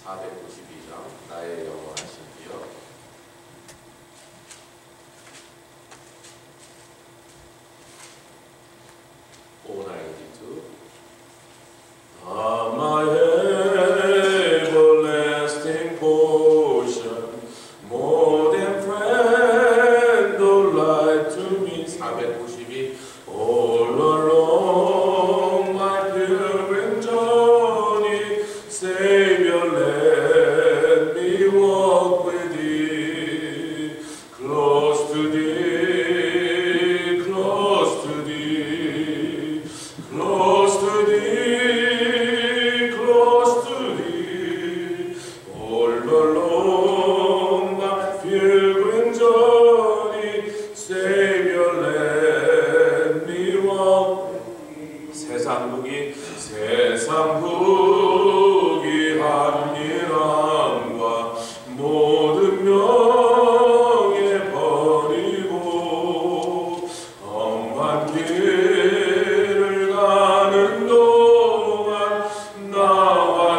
492장 나의 영원하신 기억. My everlasting portion, more than friend or life to me. 492. All along my pilgrim journey, Savior, let me walk with thee, close to thee, close to thee, close to thee, close to thee. All along my pilgrim journey, Savior, let me walk. 세상 부귀 한일함과 모든 명예 버리고 험한 길을 가는 동안 나와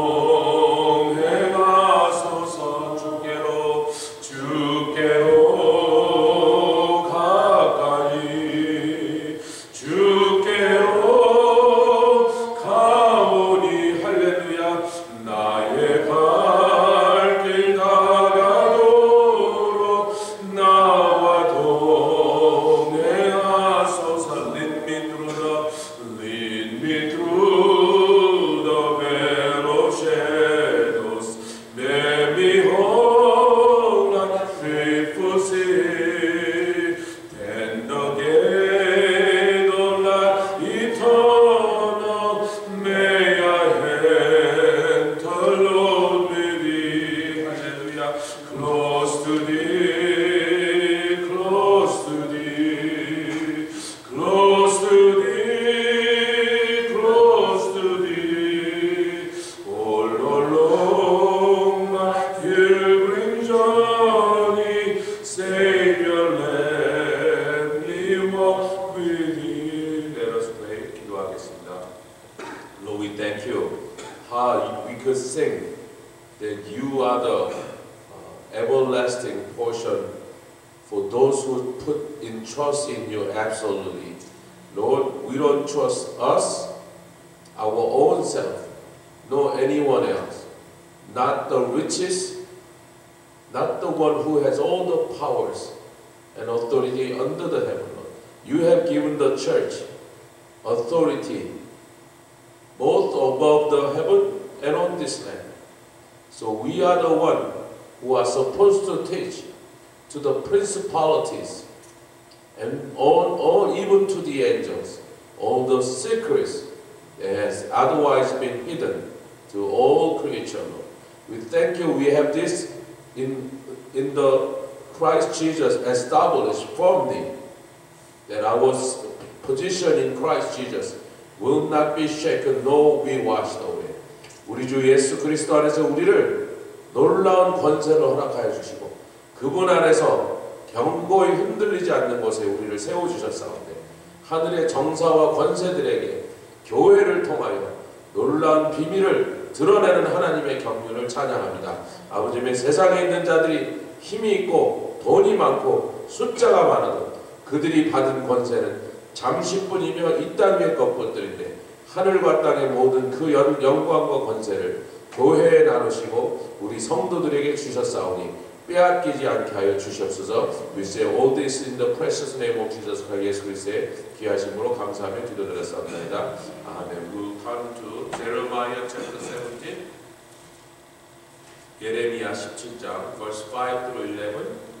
동행하소서. 주께로 가까이 주께로 가오니. 할렐루야. 나의 갈 길 다가도록 나와 동행하소서. Lead me through the vale of shadows. Bear me home like faithful sea. Then the gate of life eternal may I enter, Lord, with thee. Hallelujah. Close to thee, close to thee, close to thee, close to thee. All along my pilgrim journey, Savior, let me walk with thee. Let us pray. 기도하겠습니다. Lord, we thank you. How we could sing that you are the everlasting portion for those who put in trust in you absolutely. Lord, we don't trust us, our own self, nor anyone else. Not the richest, not the one who has all the powers and authority under the heaven, Lord. You have given the church authority both above the heaven and on this land. So we are the one who are supposed to teach to the principalities and all even to the angels, all the secrets that has otherwise been hidden to all creation, Lord. We thank you we have this in the Christ Jesus established firmly, that our position in Christ Jesus will not be shaken nor be washed away. 우리 주 예수 그리스도 안에서 우리를 놀라운 권세를 허락하여 주시고 그분 안에서 견고히 흔들리지 않는 곳에 우리를 세워주셨사온데 하늘의 정사와 권세들에게 교회를 통하여 놀라운 비밀을 드러내는 하나님의 경륜을 찬양합니다. 아버지의 세상에 있는 자들이 힘이 있고 돈이 많고 숫자가 많아도 그들이 받은 권세는 잠시뿐이며 이 땅 위의 것들인데 하늘과 땅의 모든 그 영광과 권세를 교회에 나누시고 우리 성도들에게 주셨사오니 빼앗기지 않게 하여 주시옵소서. We say all this in the precious name of Jesus Christ. 예수 그리스도의 귀하심으로 감사하며 기도드렸사옵나이다. 아멘. We'll turn to Jeremiah chapter 17. 예레미야 17장 verse 5 through 11.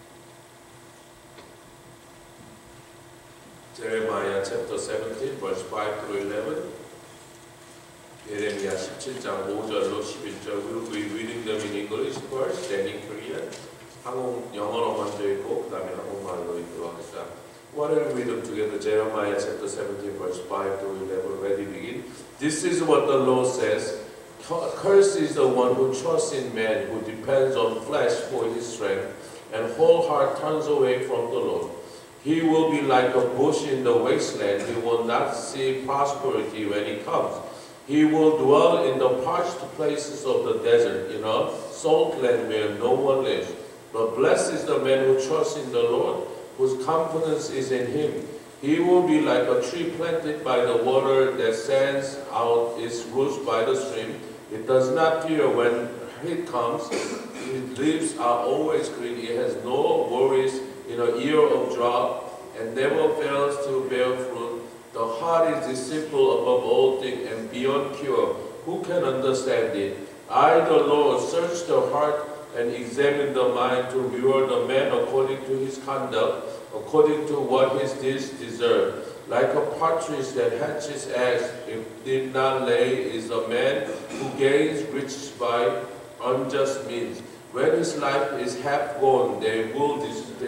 Jeremiah chapter 17 verse 5 through 11. 예레미야 17장 5절로 11절. We'll be reading them in English first, then in Korean. 영어로 먼저 읽고 그 다음에 한국말로 읽도록 하겠습니다. Why don't we read them together? Jeremiah chapter 17 verse 5 through 11. Ready, begin. This is what the Lord says. Cursed is the one who trusts in man, who depends on flesh for his strength, and whole heart turns away from the Lord. He will be like a bush in the wasteland. He will not see prosperity when he comes. He will dwell in the parched places of the desert, in a salt land where no one lives. But blessed is the man who trusts in the Lord, whose confidence is in him. He will be like a tree planted by the water that sends out its roots by the stream. It does not fear when heat comes. Its leaves are always green. It has no worries in a year of drought, and never fails to bear fruit. The heart is deceitful above all things and beyond cure. Who can understand it? I, the Lord, search the heart and examine the mind to reward a man according to his conduct, according to what his deeds deserve. Like a partridge that hatches eggs, if did not lay, is a man who gains riches by unjust means. When his life is half gone, they will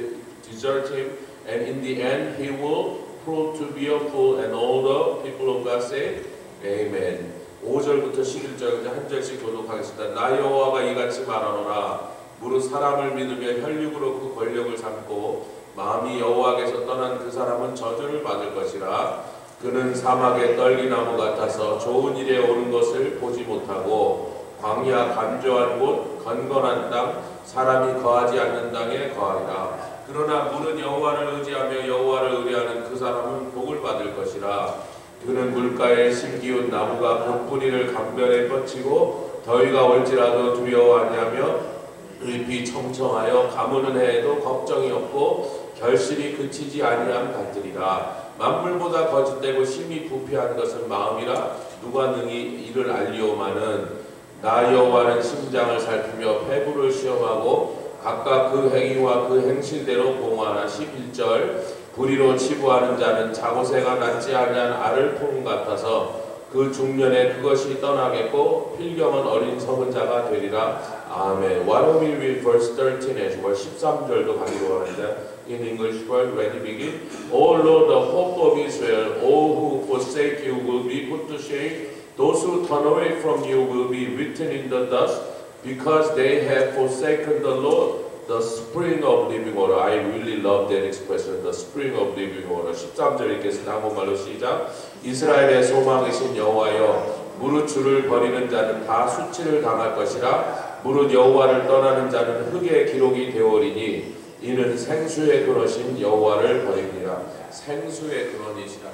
desert him, and in the end he will prove to be a fool. And all the people of God say, Amen. 5절부터 11절 한 절씩 교독하겠습니다. 나 여호와가 이같이 말하노라. 무릇 사람을 믿으며 혈육으로 그 권력을 삼고 마음이 여호와께서 떠난 그 사람은 저주를 받을 것이라. 그는 사막의 떨기나무 같아서 좋은 일에 오른 것을 보지 못하고 광야 간조한 곳 건건한 땅 사람이 거하지 않는 땅에 거하리라. 그러나 무릇 여호와를 의지하며 여호와를 의뢰하는 그 사람은 복을 받을 것이라. 그는 물가에 심기운 나무가 봇뿌리를 강변에 뻗치고 더위가 올지라도 두려워 아니하며 잎이 청청하여 가무는 해에도 걱정이 없고 결실이 그치지 아니함 같으리라. 만물보다 거짓되고 심히 부패한 것은 마음이라 누가 능히 이를 알리오마는 나 여호와는 심장을 살피며 폐부를 시험하고 각각 그 행위와 그 행실대로 봉하나. 11절 불의로 치부하는 자는 자고새가 낫지 아니한 알을 품 같아서 그 중년에 그것이 떠나겠고 필경은 어린 성은 자가 되리라. 아멘. Why don't we read verse 13 as well? 13절도 가기로 하는데 in English word, ready, begin. O Lord, the hope of Israel, all who forsake you will be put to shame. Those who turn away from you will be written in the dust, because they have forsaken the Lord, the spring of living water. I really love that expression, the spring of living water. 13절 읽겠습니다. 한번말로 시작. 이스라엘의 소망이신 여호와여, 무릇 주를 버리는 자는 다 수치를 당할 것이라. 무릇 여호와를 떠나는 자는 흙의 기록이 되오리니 이는 생수의 근원이신 여호와를 버립니다. 생수의 근원이시라는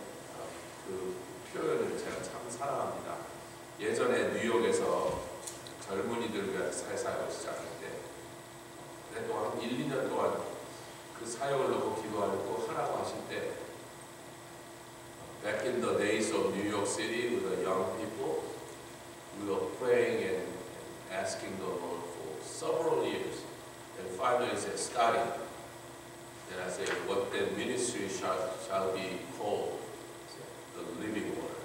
그 표현을 제가 참 사랑합니다. 예전에 뉴욕에서 젊은이들과 사역을 시작할 때 그래도 한 1, 2년 동안 그 사역을 놓고 기도하고 하라고 하실 때 back in the days of New York City with the young people, we were praying and asking the Lord for several years. And finally he said, study. Then I said, what the ministry shall be called? The living water.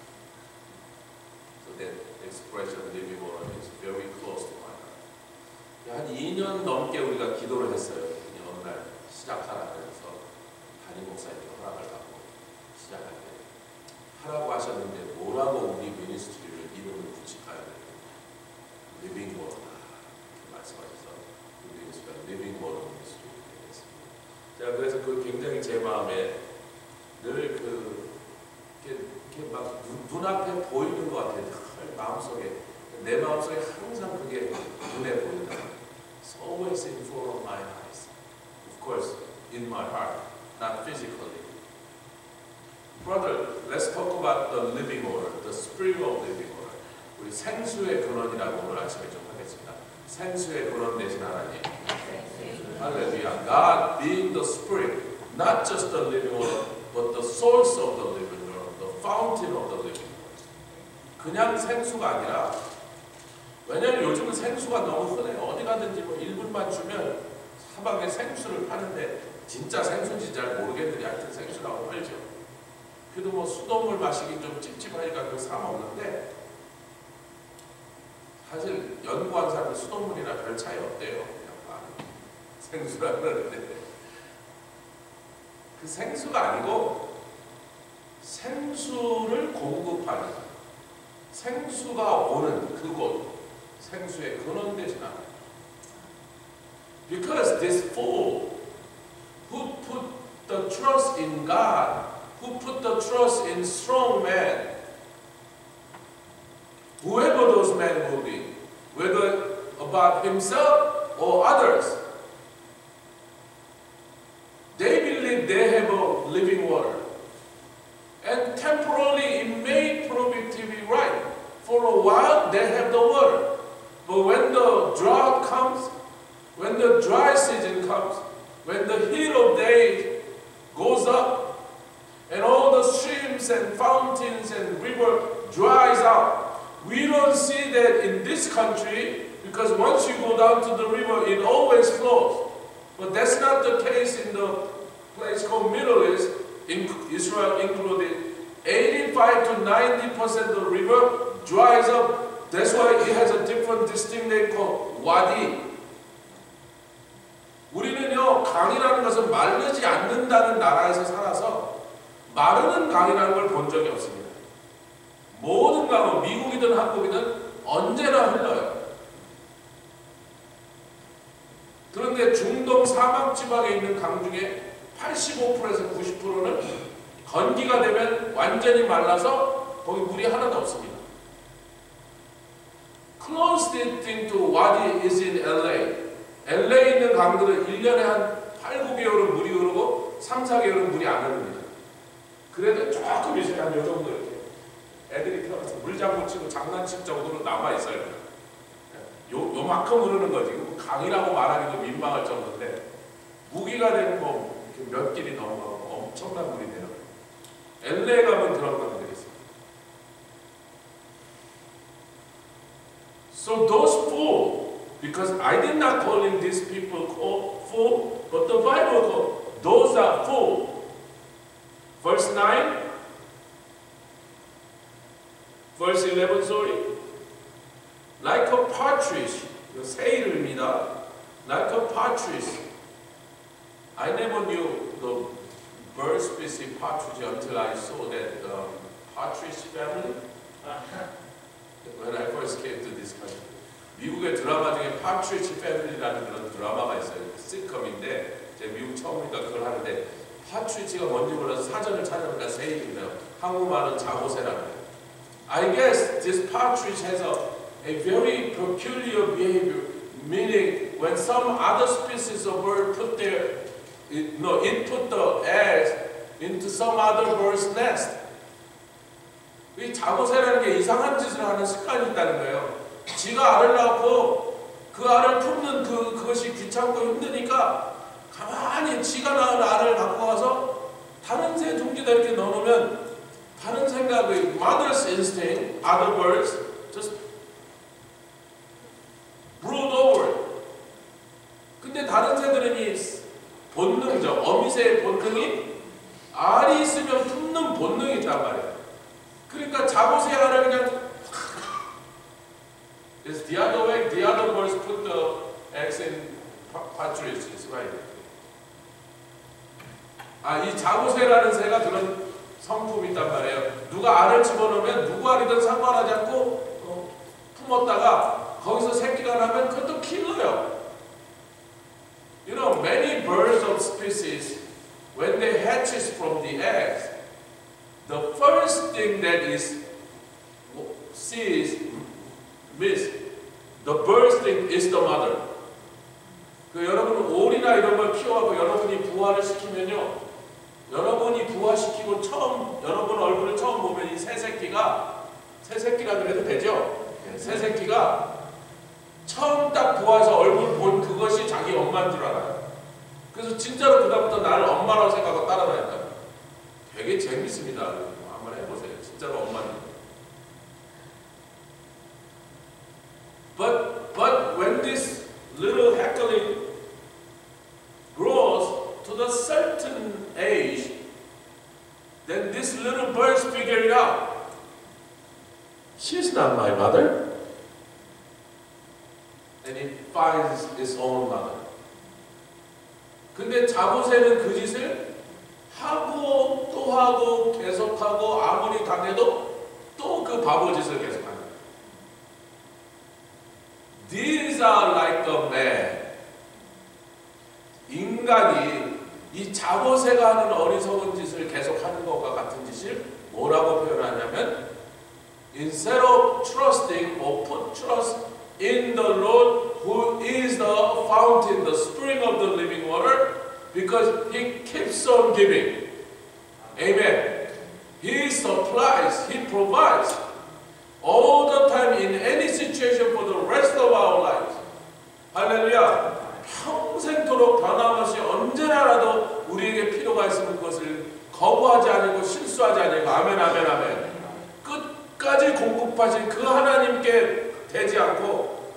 So that expression living water is very close to my heart. 한 2년 넘게 우리가 기도를 했어요. 어느 날 시작하라 그래서 담임 목사님께 허락을 받고 시작할 때 하라고 하셨는데 뭐라고 우리 미니스트리를 이름을 붙일까요? 리빙 워터 말씀하셔서 우리 미니스트리가 리빙 워터 미니스트리 되겠습니다. 제가 그래서 그 굉장히 제 마음에 늘 이렇게 막 눈앞에 보이는 것 같아요. 마음속에 내 마음속에 항상 그게 눈에 보인다. It's always in front of my eyes. Of course, in my heart, not physically. Brother, let's talk about the living water, the spring of living water. 우리 생수의 근원이라고 오늘 아침에 좀 하겠습니다. 생수의 근원 되신 하나님. 할렐루야. God being the spring, not just the living water, but the source of the living water, the fountain of the living water. 그냥 생수가 아니라, 왜냐하면 요즘은 생수가 너무 흔해요. 어디 가든지 뭐 1분만 주면 사방에 생수를 파는데 진짜 생수인지 잘 모르겠는데 하여튼 생수라고 팔죠. 그래도 뭐 수돗물 마시기 좀 찝찝하니까 그걸 사 먹는데 사실 연구한 사람은 수돗물이나 별 차이 없대요. 그냥 생수라 그러는데 그 생수가 아니고 생수를 공급하는 생수가 오는 그곳 생수의 근원 되신 하나님. Because this fool who put the trust in God, who put the trust in strong man, whoever those men will be, whether about himself or others, they believe they have a living water. And temporarily it may prove it to be right. For a while they have the water. But when the drought comes, when the dry season comes, when the heat of day goes up, and all the streams and fountains and river dries out, we don't see that in this country, because once you go down to the river, it always flows. But that's not the case in the place called Middle East, Israel included. 85 to 90% of the river dries up. That's why it has a different distinct name called Wadi. 우리는요, 강이라는 것은 마르지 않는다는 나라에서 살아서 마르는 강이라는 걸 본 적이 없습니다. 모든 강은 미국이든 한국이든 언제나 흘러요. 그런데 중동 사막 지방에 있는 강 중에 85%에서 90%는 건기가 되면 완전히 말라서 거기 물이 하나도 없습니다. Closest thing to Wadi is in LA. LA에 있는 강들은 1년에 한 8, 9개월은 물이 흐르고 3, 4개월은 물이 안 흐릅니다. 그래도 조금 있어요. 한 요 정도 이렇게. 애들이 태어나서 물장구 치고 장난칠 정도로 남아있어요. 요만큼 흐르는 거지. 강이라고 말하기도 민망할 정도인데 무기가 되면 뭐 몇 길이 넘어가고 엄청난 물이 돼요. LA 가면 그런 강들이 있어요. So those four, because I did not calling these people fool, but the Bible called those are fool. Verse 9, verse 11, sorry. Like a partridge, 새 이름입니다. Like a partridge. I never knew the bird species partridge until I saw that partridge family. When I first came to this country. 미국의 드라마 중에 partridge family라는 그런 드라마가 있어요. 시트콤인데 제가 미국 처음 오니까 그걸 하는데 partridge가 뭔지 몰라서 사전을 찾아보니까 새 이름이에요. 한국말은 자고새라는 거예요. I guess this partridge has a very peculiar behavior, meaning when some other species of bird put their it put the eggs into some other bird's nest. 이 자고새라는 게 이상한 짓을 하는 습관이 있다는 거예요. 지가 알을 낳고 그 알을 품는 그것이 귀찮고 힘드니까 가만히 지가 낳은 알을 갖고 와서 다른 새 둥지다 이렇게 넣어놓으면 다른 새가 그 mother's instinct, other birds just brood over it. 근데 다른 새들은 이 본능이죠. 어미새의 본능이 알이 있으면 품는 본능이 있단 말이에요. 그러니까 자고새 알을 그냥 It's the other way. The other birds put the eggs in partridges, right? 이 자고새라는 새가 그런 성품이 있단 말이에요. 누가 알을 집어넣으면 누구 알이든 상관하지 않고 품었다가 거기서 새끼가 나면 그것도 킬러요. You know, many birds of species, when they hatches from the eggs, the first thing that is miss, the bird's thing is the mother. 여러분 오리나 이런 걸 키워하고 여러분이 부화를 시키면요, 여러분이 부화시키고 여러분 얼굴을 처음 보면 이 새새끼라 그래도 되죠? 새새끼가 처음 딱 부화해서 얼굴 본 그것이 자기 엄마인 줄 알아요. 그래서 진짜로 그다음부터 나를 엄마라고 생각하고 따라다닌다. 되게 재밌습니다. 한번 해보세요. 진짜로 엄마입니다. But when this little hackling grows to the certain age, then this little bird figure it out. She's not my mother. And it finds its own mother. 근데 자고새는 그 짓을 하고 또 하고 계속하고 아무리 당해도 또 그 바보짓을 계속합니다. These are like a man. 인간이 이 자고새가 하는 어리석은 짓을 계속하는 것과 같은 짓을 뭐라고 표현하냐면 Instead of trust trusting or put trust in the Lord who is the fountain, the spring of the living water, because He keeps on giving. Amen. He supplies, He provides all the time in any situation for the rest of our lives. 할렐루야. 평생토록 변함없이 언제나라도 우리에게 필요가 있으면 그것을 거부하지 않고 실수하지 않고 아멘 아멘 아멘 끝까지 공급하신 그 하나님께 되지 않고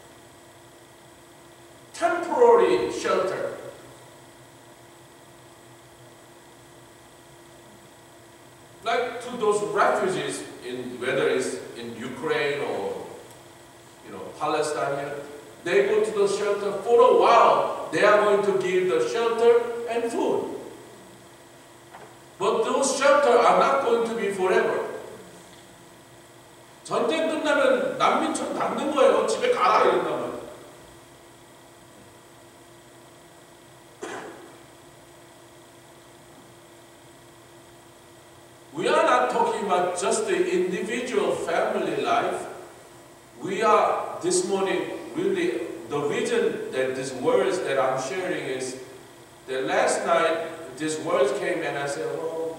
temporary shelter, like to those refugees in whether it's in Ukraine or Palestine, they go to the shelter for a while. They are going to give the shelter and food. But those shelters are not going to be forever. 전쟁 끝나면 난민촌 닫는 거예요. 집에 가라 이런단 말이에요. We are not talking about just the individual family life. We are, this morning, really, the reason that these words that I'm sharing is that last night, these words came and I said, oh,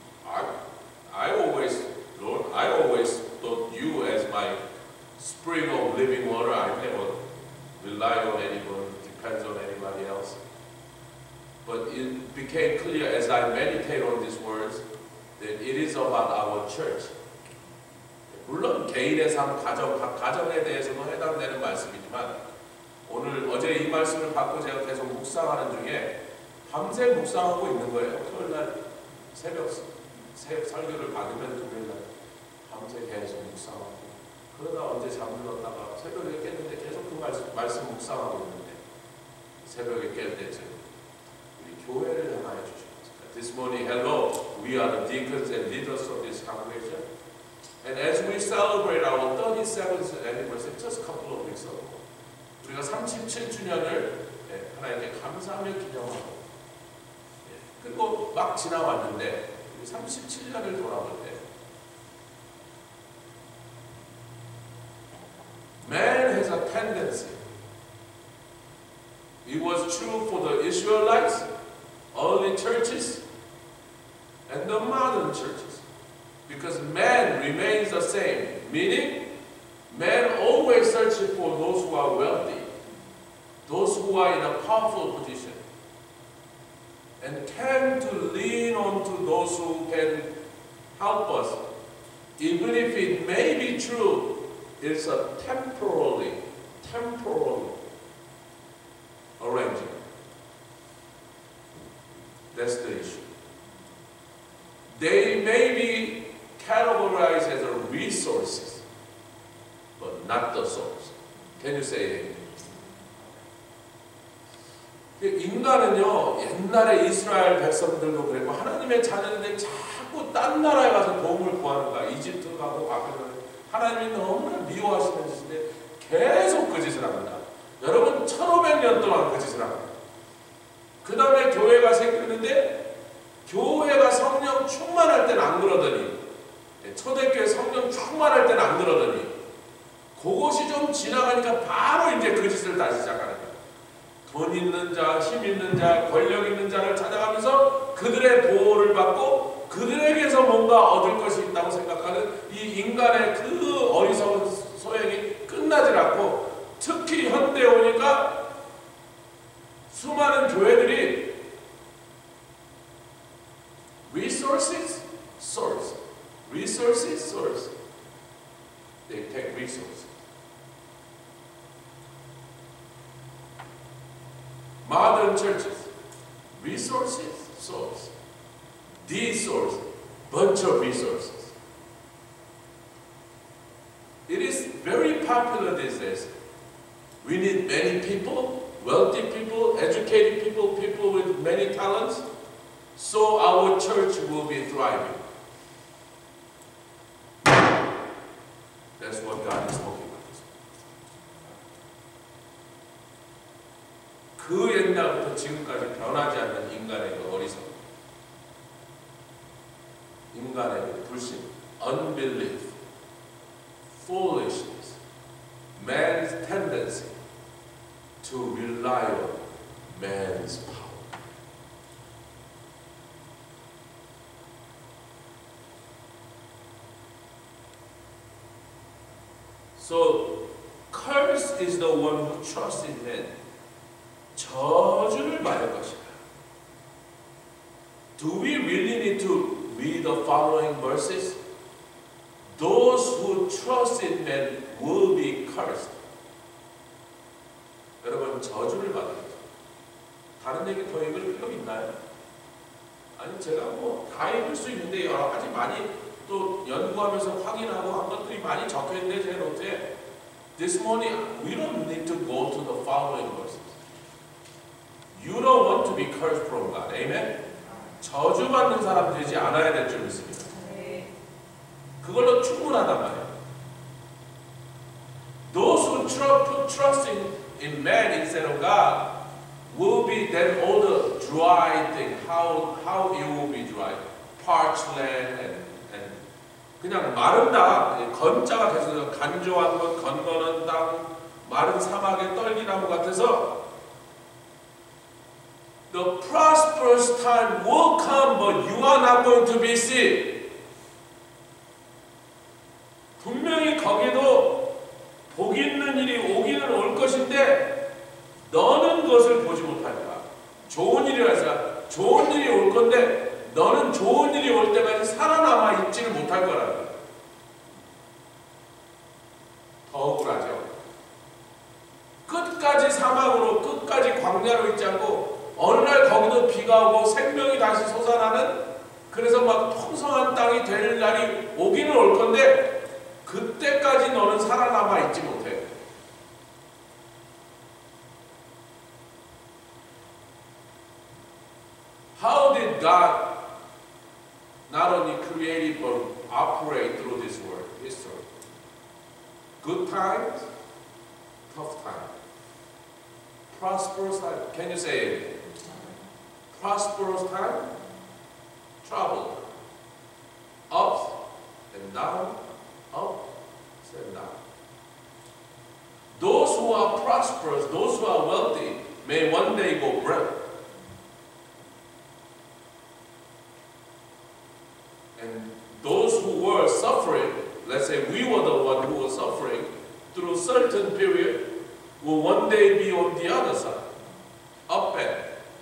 Lord, I always thought you as my spring of living water. I never rely on anyone, depends on anybody else. But it became clear as I meditate on these words that it is about our church. 물론 개인의 삶, 가정에 대해서도 해당되는 말씀이지만 어제 이 말씀을 받고 제가 계속 묵상하는 중에 밤새 묵상하고 있는 거예요. 토요일날 새벽 설교를 받으면 토요일날 밤새 계속 묵상하고 그러다 언제 잠들었다가 새벽에 깼는데 계속 그 말씀 묵상하고 있는데 새벽에 깰 때쯤 우리 교회를 향하여 주셨습니다. This morning, hello, we are the deacons and leaders of this congregation. And as we celebrate our 37th anniversary, just a couple of weeks ago, 우리가 37주년을 하나님께 감사하며 기념하고 그리고 막 지나왔는데 37년을 돌아볼 때 man has a tendency. It was true for the Israelites, early churches, and the modern churches. Because man remains the same, meaning man always searches for those who are wealthy, those who are in a powerful position, and tend to lean on to those who can help us. Even if it may be true, it's a temporal arrangement. That's the issue. They may be categorized as a resources, but not the source. Can you say it? 인간은요, 옛날에 이스라엘 백성들도 그랬고 하나님의 자녀들이 자꾸 딴 나라에 가서 도움을 구하는 거야. 이집트 가고 바벨론. 하나님이 너무나 미워하시는 짓인데 계속 그 짓을 합니다. 여러분 1500년 동안 그 짓을 합니다. 그 다음에 교회가 생기는데 교회가 성령 충만할 때는 안 그러더니 초대교회 성령 충만할 때는 안 그러더니 그것이 좀 지나가니까 바로 이제 그 짓을 다시 시작하는 거예요. 돈 있는 자, 힘 있는 자, 권력 있는 자를 찾아가면서 그들의 보호를 받고 그들에게서 뭔가 얻을 것이 있다고 생각하는 이 인간의 그 어리석은 소행이 끝나질 않고 특히 현대에 오니까 수많은 교회들이 resources, source. Resources, source. They take resources. Modern churches, resources, source. The source, bunch of resources. It is very popular these days. We need many people, wealthy people, educated people, people with many talents, so our church will be thriving. That's what God is talking about. 그 옛날부터 지금까지 변하지 않는 인간의 그 어리석, 인간의 그 불신, unbelief, foolishness, man's tendency to rely on man's power. So, curse is the one who trusts in man. 저주를 받을 것이다. Do we really need to read the following verses? Those who trust in men will be cursed. 여러분, 저주를 받을 것이다. 다른 얘기 더 읽을 필요 있나요? 아니, 제가 뭐 다 읽을 수 있는데 여러 가지 많이 또 연구하면서 확인하고 한 것들이 많이 적혀있는데 제 노트에 This morning we don't need to go to the following verses. You don't want to be cursed from God. Amen? 저주받는 사람 되지 않아야 될 줄 믿습니다. 그걸로 충분하단 말이에요. Those who trust in man instead of God will be then all the dry thing. How it will be dry? Parched land and 그냥 마른 땅, 건자가 돼서 간조한 것, 건건한 땅, 마른 사막의 떨기나무 같아서 The prosperous time will come, but you are not going to be sick. 분명히 거기도 복 있는 일이 오기는 올 것인데 너는 그것을 보지 못할 거야. 좋은 일이라서 좋은 일이 올 건데 너는 좋은 일이 올 때까지 살아남아 있지를 못할 거라는 거야. 더 억울하죠. 끝까지 사막으로 끝까지 광야로 있지 않고 어느 날 거기도 비가 오고 생명이 다시 솟아나는 그래서 막 풍성한 땅이 될 날이 오기는 올 건데 그때까지 너는 살아남아 있지 못해. How did God not only create it but operate through this world, history? Good times, tough times. Prosperous time. Can you say it? Prosperous time, trouble. Ups and down, up and down. Those who are prosperous, those who are wealthy, may one day go broke. And those who were suffering, let's say we were the one who was suffering through a certain period, will one day be on the other side, up and.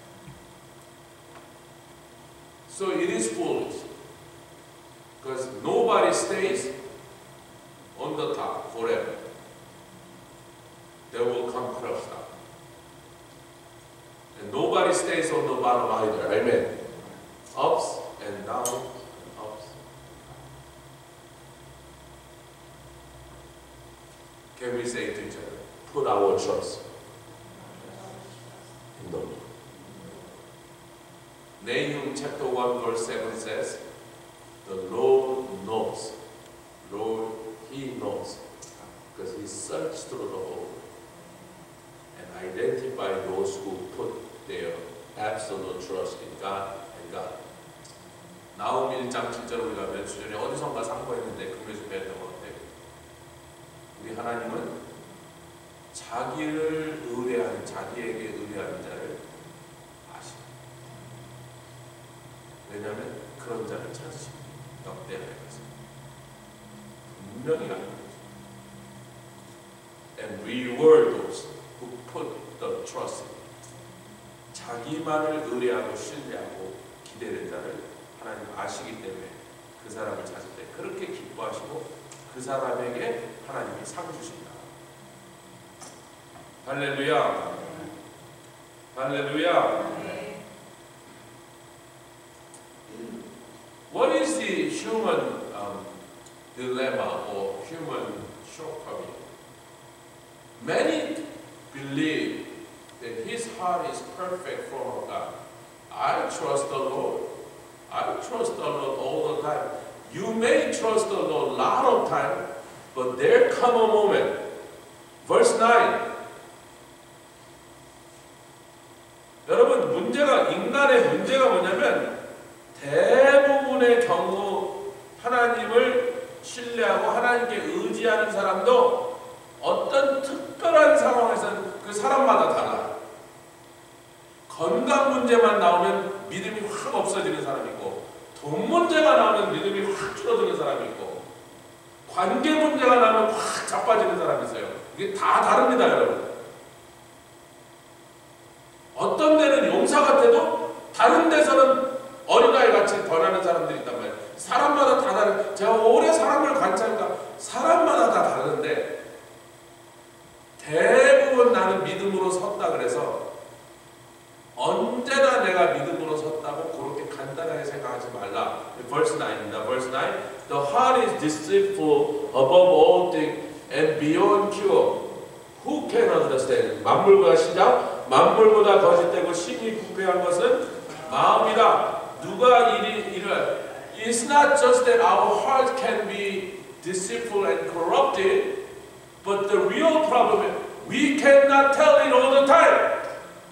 So it is foolish, because nobody stays on the top forever. They will come crushed down. And nobody stays on the bottom either. Amen. Ups and downs. Can we say to each other, put our trust in the Lord? Nahum chapter 1 verse 7 says, the Lord knows. Lord, He knows. Because He searched through the whole and identified those who put their absolute trust in God and God. 나훔 1장 7절 우리가 몇 주 전에 어디선가 상고했는데 금요일 배웠던 것 같아요. 우리 하나님은 자기를 의뢰하는, 자기에게 의뢰하는 자를 아십니다. 왜냐하면 그런 자를 찾으십니다. 역대하여서 분명히 알고 있습니다. And reward those who put the trust in Him. 자기만을 의뢰하고 신뢰하고 기대는 자를 하나님 아시기 때문에 그 사람을 찾을 때 그렇게 기뻐하시고 그 사람에게 하나님이 상 주신다. 할렐루야. 할렐루야. What is the human dilemma or human shortcoming? Many believe that his heart is perfect from God. I trust the Lord. I trust the Lord all the time. You may trust the Lord a lot of time, but there come a moment. Verse 9. 여러분, 인간의 문제가 뭐냐면 대부분의 경우 하나님을 신뢰하고 하나님께 의지하는 사람도 어떤 특별한 상황에서는 그 사람마다 달라요. 건강 문제만 나오면 믿음이 확 없어지는 사람이 있고, 돈 문제가 나오면 믿음이 확 줄어드는 사람이 있고, 관계 문제가 나오면 확 자빠지는 사람이 있어요. 이게 다 다릅니다, 여러분. 어떤 데는 용사 같아도 다른 데서는 어린아이 같이 변하는 사람들이 있단 말이에요. 사람마다 다 다른, 제가 오래 사람을 관찰하니까 사람마다 다 다른데, 대부분 나는 믿음으로 섰다 그래서 언제나 내가 믿음으로 섰다고 그렇게 간단하게 생각하지 말라. Verse 9입니다. Verse 9. The heart is deceitful above all things and beyond cure. Who can understand? 만물보다 시작. 만물보다 거짓되고 심히 부패한 것은 마음이다. 누가 이를 It's not just that our heart can be deceitful and corrupted, but the real problem is we cannot tell it all the time.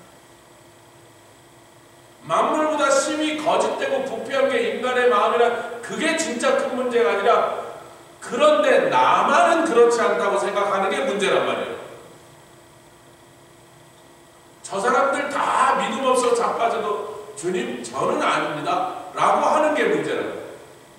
만물보다 심히 거짓되고 부패한 게 인간의 마음이라 그게 진짜 큰 문제가 아니라 그런데 나만은 그렇지 않다고 생각하는 게 문제란 말이에요. 저 사람들 다 믿음 없어 자빠져도 주님 저는 아닙니다 라고 하는 게 문제란 말이에요.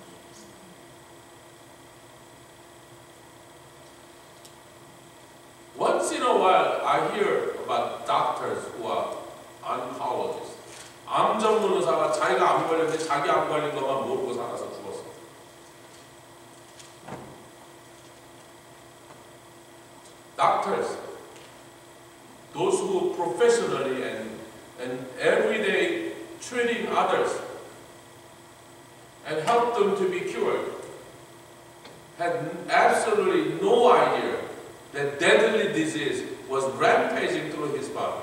Once in a while I hear about doctors who are oncologists. 암 전문 의사가 자기가 암 걸렸는데 자기 암 걸린 것만 모르고 살아서 죽었어. Doctors, those who professionally and every day treating others and help them to be cured, had absolutely no idea that deadly disease was rampaging through his body.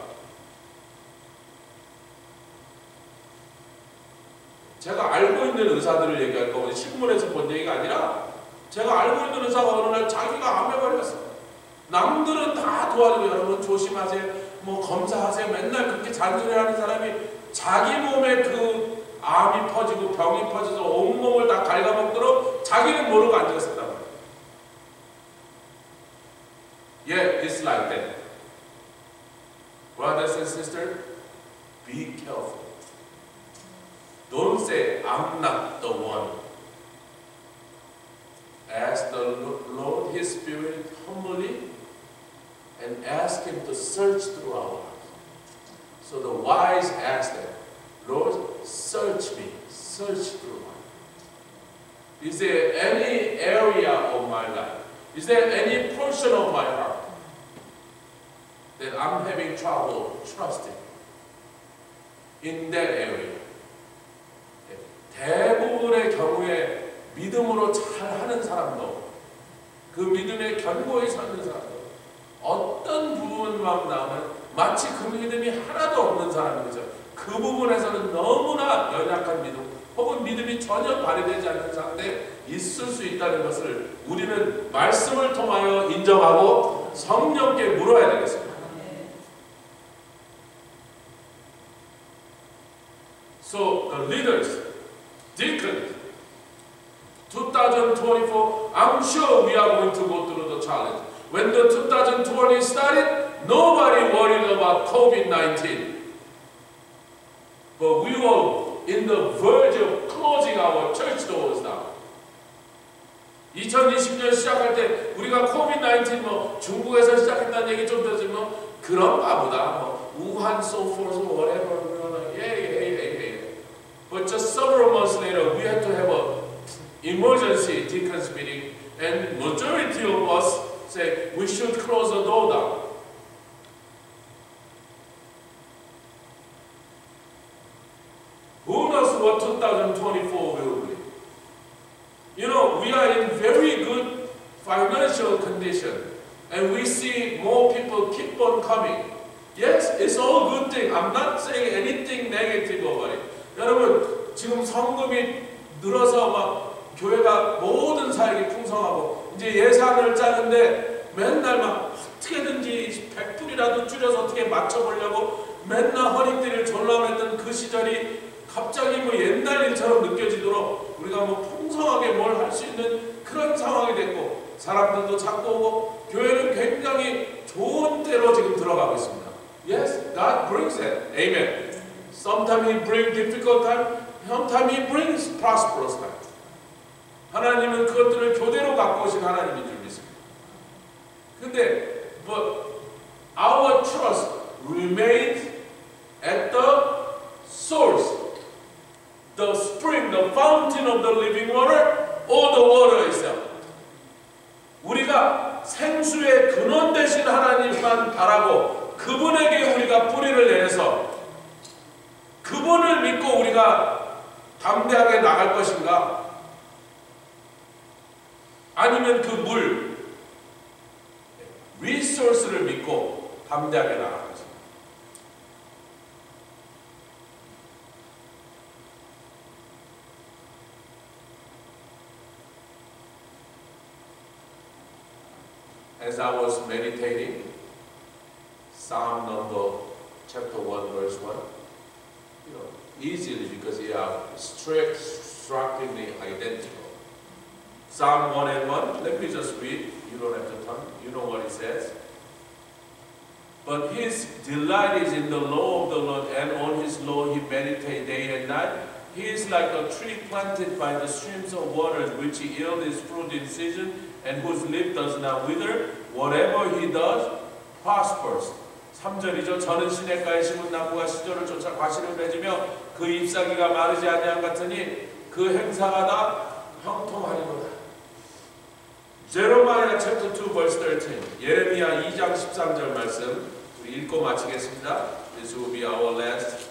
제가 알고 있는 의사들을 얘기할 거고 신문에서 본 얘기가 아니라 제가 알고 있는 의사가 어느 날 자기가 암에 걸렸어. 남들은 다 도와주고 여러분 조심하세요. 뭐 검사하세요. 맨날 그렇게 잔소리하는 사람이 자기 몸에 그 암이 퍼지고 병이 퍼져서 온몸을 다 갉아먹도록 자기는 모르고 앉아있었단 말이에요. Yeah, it's like that. Brothers and sisters, be careful. Don't say, I'm not the one. Ask the Lord, His Spirit, humbly, and ask Him to search through our lives. So the wise ask them, Lord, search me, search through my life. Is there any area of my life? Is there any portion of my heart that I'm having trouble trusting in that area? 대부분의 경우에 믿음으로 잘하는 사람도 그 믿음에 견고히 서는 사람도 어떤 부분만 나오면 마치 그 믿음이 하나도 없는 사람인 거죠. 그 부분에서는 너무나 연약한 믿음 혹은 믿음이 전혀 발휘되지 않는 상태에 있을 수 있다는 것을 우리는 말씀을 통하여 인정하고 성령께 물어야 되겠습니다. So the leaders, deacons, 2024, I'm sure we are going to go through the challenge. When the 2020 started, nobody worried about COVID-19. But we were in the verge of closing our church doors now. 2020년 시작할 때 우리가 COVID-19 뭐 중국에서 시작했다는 얘기 좀 들었지만 그런가 보다. 뭐 우한, so forth, whatever. But just several months later, we had to have an emergency deacons meeting, and majority of us say we should close the door down. Who knows what 2024 will be? You know, we are in very good financial condition, and we see more people keep on coming. Yes, it's all good thing. I'm not saying anything negative about it. 여러분, 지금 성금이 늘어서 막 교회가 모든 사역이 풍성하고 이제 예산을 짜는데 맨날 막 어떻게든지 100불이라도 줄여서 어떻게 맞춰보려고 맨날 허리띠를 졸라맸던 그 시절이 갑자기 뭐 옛날 일처럼 느껴지도록 우리가 뭐 풍성하게 뭘 할 수 있는 그런 상황이 됐고 사람들도 찾고 오고 교회는 굉장히 좋은 때로 지금 들어가고 있습니다. Yes, God brings it. Amen. Sometimes He brings difficult time. Sometimes He brings prosperous time. 하나님은 그것들을 교대로 갖고 오신 하나님인 줄 믿습니다. 근데 but our trust remains at the source, the spring, the fountain of the living water, or the water itself. 우리가 생수의 근원 되신 하나님만 바라고 그분에게 우리가 뿌리를 내려서 그분을 믿고 우리가 담대하게 나갈 것인가? 아니면 그 물, 리소스를 믿고 담대하게 나갈 것인가? As I was meditating, Psalm number chapter 1 verse 1, easily because they are strikingly identical. Psalm 1 and 1, let me just read, you don't have to turn, you know what it says. But his delight is in the law of the Lord, and on his law he meditates day and night. He is like a tree planted by the streams of water, which yields his fruit in season, and whose leaf does not wither. Whatever he does prospers. 3절이죠. 저는 시냇가에 심은 나무가 시절을 쫓아 과실을 맺으며 그 잎사귀가 마르지 아니함 같으니 그 행사가 다 형통하리로다. Jeremiah chapter 2 verse 13. 예레미야 2장 13절 말씀 우리 읽고 마치겠습니다. This will be our last.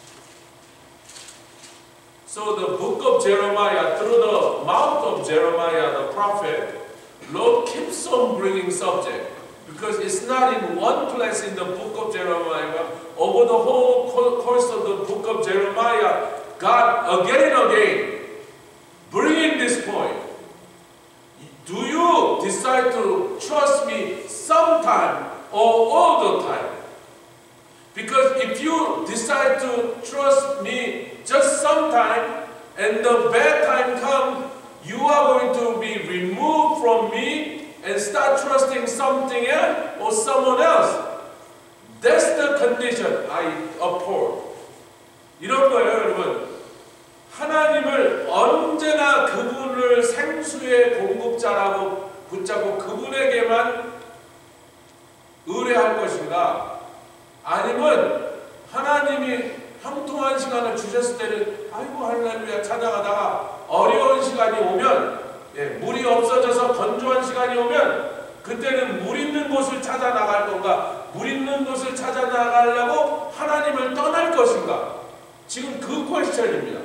So the book of Jeremiah, through the mouth of Jeremiah the prophet, Lord keeps on bringing subject. Because it's not in one place in the book of Jeremiah, but over the whole course of the book of Jeremiah, God again and again bringing this point. Do you decide to trust me sometime or all the time? Because if you decide to trust me just sometime and the bad time comes, you are going to be removed from me and start trusting something else or someone else. That's the condition I uphold. 이런 거예요, 여러분. 하나님을 언제나 그분을 생수의 공급자라고 붙잡고 그분에게만 의뢰할 것인가? 아니면 하나님이 형통한 시간을 주셨을 때는 아이고 할렐루야 찾아가다가 어려운 시간이 오면 물이 없어져서 건조한 시간이 오면 그때는 물 있는 곳을 찾아 나갈 건가? 물 있는 곳을 찾아 나가려고 하나님을 떠날 것인가? 지금 그 퀘스천입니다.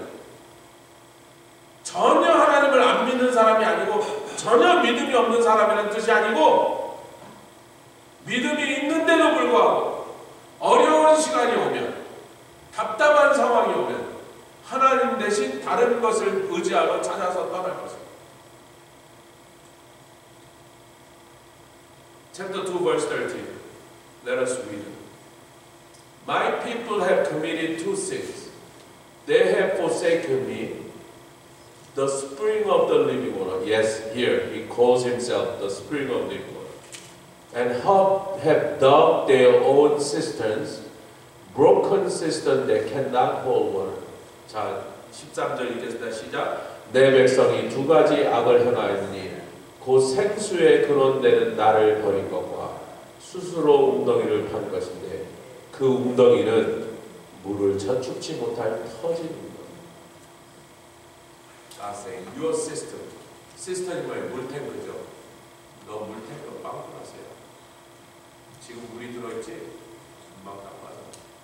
전혀 하나님을 안 믿는 사람이 아니고 전혀 믿음이 없는 사람이라는 뜻이 아니고 믿음이 있는데도 불구하고 어려운 시간이 오면 답답한 상황이 오면 하나님 대신 다른 것을 의지하고 찾아서 떠날 것입니다. Chapter 2 verse 13. Let us read it. My people have committed two sins. They have forsaken me, the spring of the living water. Yes, here he calls himself the spring of living water. And have dug their own cisterns, broken cisterns that cannot hold water. 자, 13절 읽겠습니다. 시작. 내 백성이 두 가지 악을 행하였으니 곧 생수의 근원되는 나를 버린 것과 스스로 웅덩이를 판 것인데 그 웅덩이는 물을 저축치 못할 터진 웅덩이. God saying, your system. 시스템이 뭐예요? 물탱크죠. 너 물탱크 빵꾸났어요. 지금 물이 들어있지? 금방 다 빠져.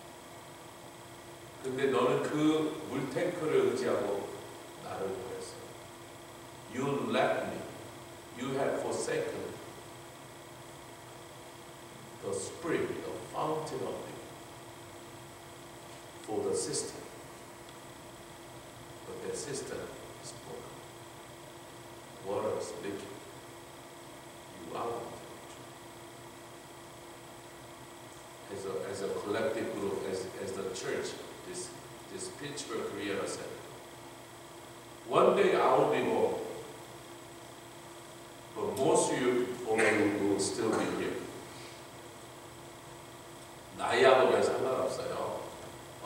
근데 너는 그 물탱크를 의지하고 나를 버렸어. You left me. You have forsaken the spring, the fountain of living, for the cistern. But that cistern is broken. Water is leaking. You are as a collective group, as the church, this Pittsburgh Korea said, one day I will be home. But most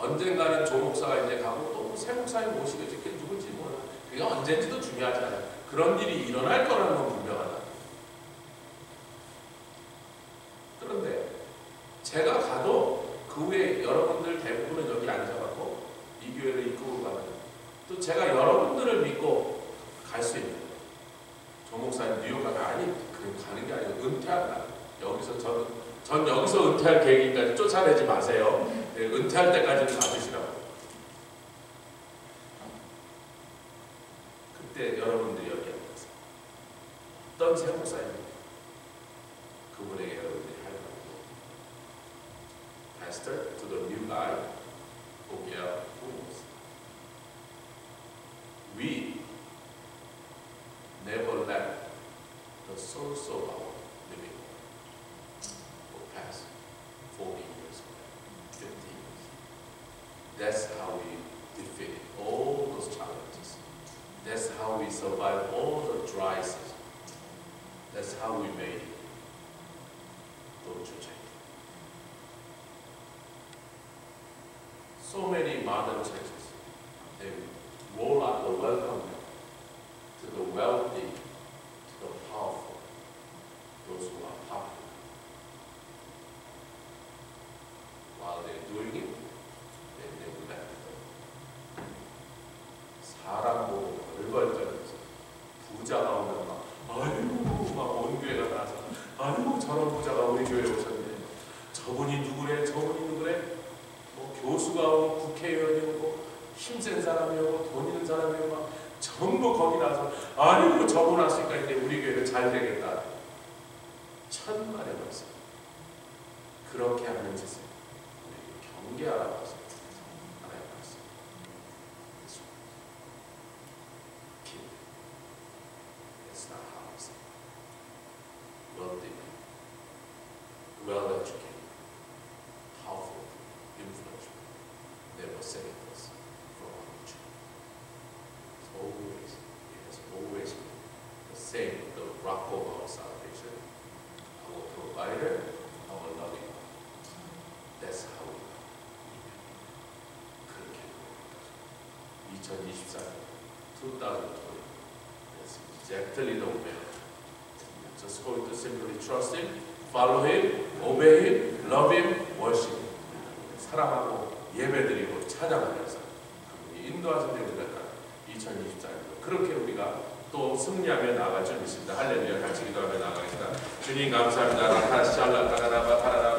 언젠가는 조 목사가 이제 가고 또 새 목사님 모시겠지. 그게 누군지 몰라. 그게 언젠지도 중요하지 않아요. 그런 일이 일어날 거라는 건 분명하다. 그런데 제가 가도 그 후에 여러분들 대부분은 여기 앉아갖고 이 교회를 이끌고 가는, 또 제가 여러분들을 믿고 갈 수 있는, 조 목사님 뉴욕 가면 아니 그 가는 게 아니고 은퇴한다. 여기서 전 여기서 은퇴할 계획이니까 쫓아내지 마세요. 네, 은퇴할 때까지는 봐주시라고. 그때 여러분들이 여기 앉아서 어떤 새 목사입니까? 그분에게 여러분들이 할 말이죠. Pastor to the new guy, Okia Fools. We never let the source of our living go past 40 years, 50 years. That's how we defeat all those challenges. That's how we survive all the dry seasons. That's how we made it. Don't you change. So many modern churches, they roll out the welcome to the wealthy, to the powerful, those who are popular. While they're doing it, they neglect them. 사람 보고 벌벌떠면서 부자가 오면 막 아이고 막 온 교회가 나서 아이고 저런 부자가 우리 교회에 오셨네. 저분이 누구래? 저분이 누구래? 뭐 교수가 오고 국회의원이 오고 힘센 사람이 오고 돈 있는 사람이 오고 막 전부 거기 나서 아이고 저분 왔으니까 이제 우리 교회는 잘 되겠다. 천만의 말씀. 그렇게 하는 짓을 우리 경계하라고 하십니다. 하나의 말씀. It's not how it's wealthy, well-educated, powerful, influential, never saved us from our nature. It has always been the same, the rock of our salvation, our provider, our loving God. That's how we are. 그렇게 2024년, 2020. That's exactly the way. Just going to simply trust Him, follow Him, obey Him, love Him, worship Him. 사랑하고 예배드리고 찬양하면서 그분이 인도하신 대로 2024년도 그렇게 우리가 또 승리하며 나아갈 줄 믿습니다. 할렐루야. 같이 기도하며 나아가겠습니다. 주님 감사합니다. 라타샬라 카라라바 카라라